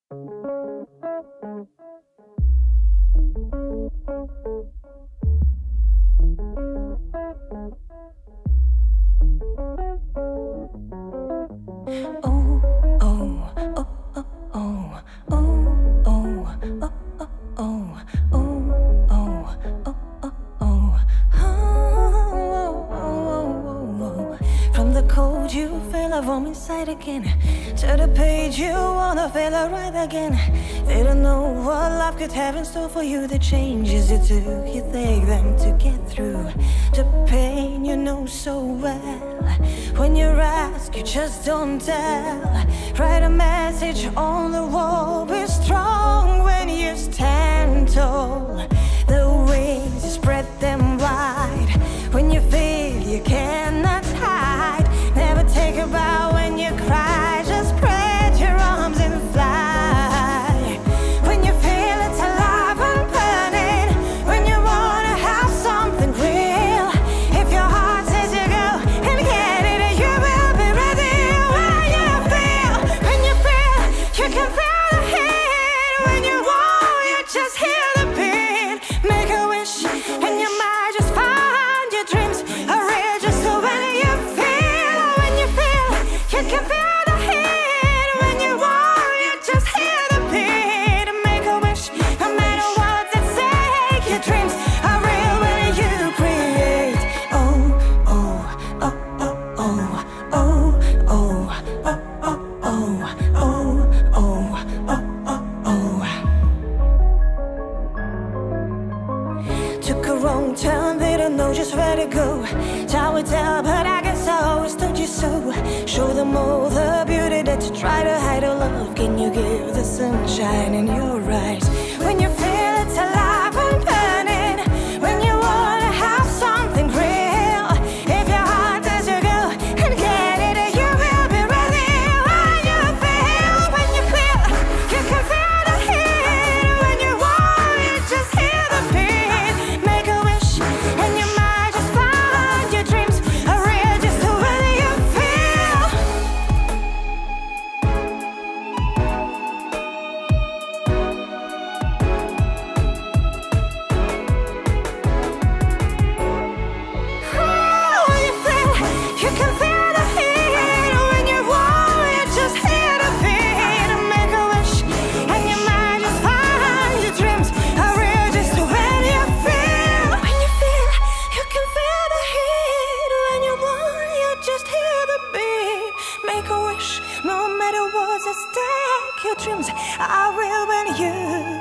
You feel a warm inside again. To the page you wanna feel it right again. Didn't know what life could have in store for you. The changes you took, you take them to get through the pain you know so well. When you ask, you just don't tell. Write a message on the wall. Be strong when you stand tall. The wings, you spread them wide. When you feel you cannot hide. Never take a bow when you cry. Just spread your arms and fly. When you feel it's alive and burning. When you wanna have something real. If your heart says you go and get it, you will be ready. When you feel, you can feel the heat. When you want, you just hear the beat. Make a wish and you might just find your dreams are real. Just so when you feel, you can feel the heat. When you want, you just hear the beat. Make a wish, no matter what they say. Your dreams are real when you create. Oh, oh, oh, oh, oh, oh, oh, oh, oh, oh, oh, oh, oh, oh. Took a wrong turn, didn't know just where to go. Time will tell, but I guess I always told you so. Show them all the beauty that you try to hide. Oh love, can you give the sunshine in your eyes? When you feel it's alive and burning. When you wanna have something real. If your heart says you go and get it, you will be ready. When you feel, you can feel the heat. When you want, you just hear the beat. Make a wish and you might just find your dreams are real. Just the way you feel. When you feel, you can feel the heat. When you want, you just hear the beat. Make a wish and you might just find your dreams are real. Just when you feel. When you feel, you can feel the heat. When you want, you just hear the beat. Make a wish, no matter what's at stake. Your dreams are real when you